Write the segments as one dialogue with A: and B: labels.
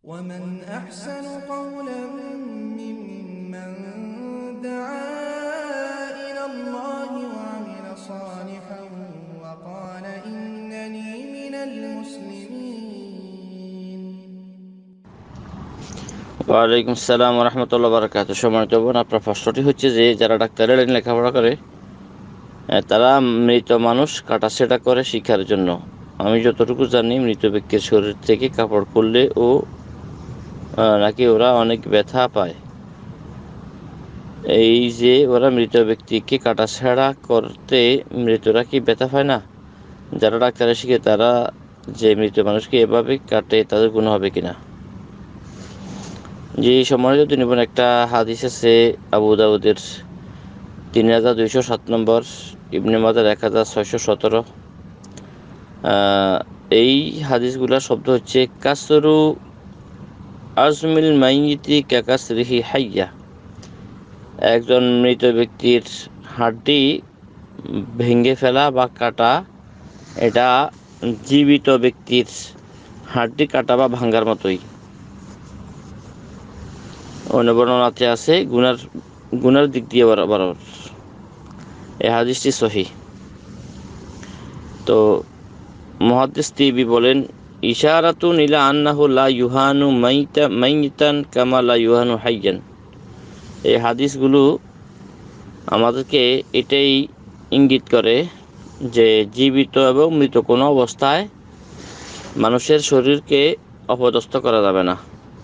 A: ومن أحسن قولا ممن دعا إلى الله وعمل صالحا وقال إنني من المسلمين।
B: ওয়ালাইকুম আসসালাম রহমতুল্লাহ বারাকাত। সম্মানিত বোন, আপনার প্রশ্নটি হচ্ছে যে যারা ডাক্তারের লাইনে লেখাপড়া করে তারা মৃত মানুষ কাটাছেঁড়া করে শিক্ষার জন্য। আমি যতটুকু জানি, মৃত ব্যক্তির শরীর থেকে কাপড় খুললে নাকি ওরা অনেক ব্যথা পায়। এই যে ওরা মৃত ব্যক্তিকে কাটাছেঁড়া করতে মৃতরা কি ব্যথা পায় না? যারা ডাক্তারে শিখে তারা যে মৃত মানুষকে এভাবে কাটে, তাদের গুণ হবে কিনা? যে সম্মানিত তিনি বোন, একটা হাদিস আছে আবু দাউদের 3207 নম্বর, ইবনে মাজার 1617। এই হাদিসগুলোর শব্দ হচ্ছে কাসরু আজমিল মাইয়িতি কাকাসরিহি হাইয়া। একজন মৃত ব্যক্তির হাড্ডি ভেঙে ফেলা বা কাটা, এটা জীবিত ব্যক্তির হাড্ডি কাটা বা ভাঙ্গার মতোই। অন্য বর্ণনাতে আছে গুনার দিক দিয়ে বরাবর। এই হাদিসটি সহিহ। তো মুহাদ্দিস তিবি বলেন, ইশারাতুন ইলা আন্নাহু লা ইউহানু মাইতান কামা লা ইউহানু হাইয়ান। এই হাদিসগুলো আমাদেরকে এটাই ইঙ্গিত করে যে জীবিত এবং মৃত কোনো অবস্থায় মানুষের শরীরকে অপদস্থ করা যাবে না।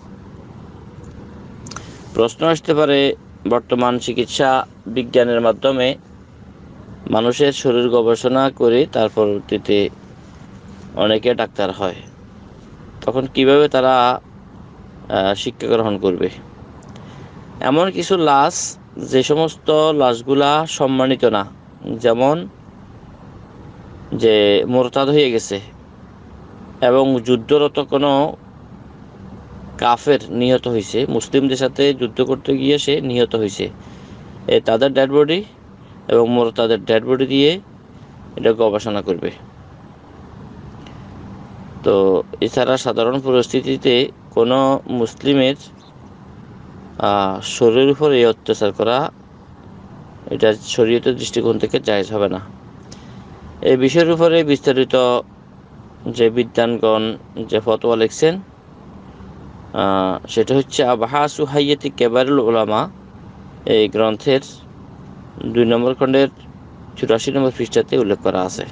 B: প্রশ্ন আসতে পারে, বর্তমান চিকিৎসা বিজ্ঞানের মাধ্যমে মানুষের শরীর গবেষণা করে তার পরবর্তীতে অনেকে ডাক্তার হয়, তখন কিভাবে তারা শিক্ষা গ্রহণ করবে? এমন কিছু লাশ, যে সমস্ত লাশগুলা সম্মানিত না, যেমন যে মোরতাদ হয়ে গেছে এবং যুদ্ধরত কোনো কাফের নিহত হয়েছে, মুসলিমদের সাথে যুদ্ধ করতে গিয়ে সে নিহত হয়েছে, তাদের ডেড বডি এবং মোরতাদের ডেড বডি দিয়ে এটা গবেষণা করবে। তো এছাড়া সাধারণ পরিস্থিতিতে কোনো মুসলিমের শরীরের উপর এই অত্যাচার করা, এটা শরীয়তের দৃষ্টিকোণ থেকে জায়েজ হবে না। এই বিষয়ের উপরে বিস্তারিত যে বিদ্বানগণ যে ফতোয়া লিখছেন, সেটা হচ্ছে আবহাসু হাইয়াতি কেবারুল উলামা, এই গ্রন্থের 2 নম্বর খণ্ডের 84 নম্বর পৃষ্ঠাতে উল্লেখ করা আছে।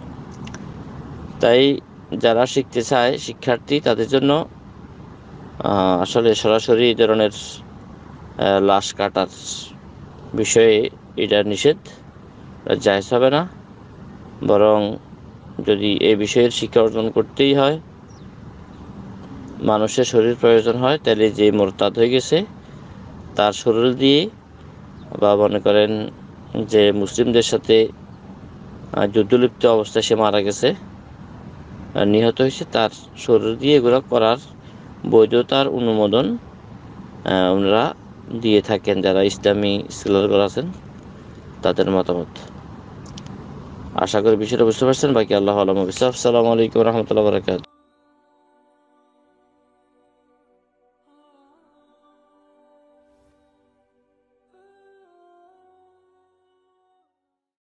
B: তাই যারা শিখতে চায় শিক্ষার্থী, তাদের জন্য আসলে সরাসরি এই ধরনের লাশ কাটার বিষয়ে এটা নিষেধ, জায়েজ হবে না। বরং যদি এই বিষয়ের শিক্ষা অর্জন করতেই হয়, মানুষের শরীর প্রয়োজন হয়, তাহলে যে মোরতাদ হয়ে গেছে তার শরীর দিয়ে, বা মনে করেন যে মুসলিমদের সাথে যুদ্ধলিপ্ত অবস্থায় সে মারা গেছে, নিহত হয়েছে, তার শরীর দিয়ে এগুলো করার বৈধতার অনুমোদন ওনারা দিয়ে থাকেন, যারা ইসলামী স্কলাররা আছেন তাদের মতামত। আশা করি বিষয়টা বুঝতে পারছেন। বাকি আল্লাহ আলম। আসসালামু আলাইকুম রহমতুল্লাহ বারাকাতুহু।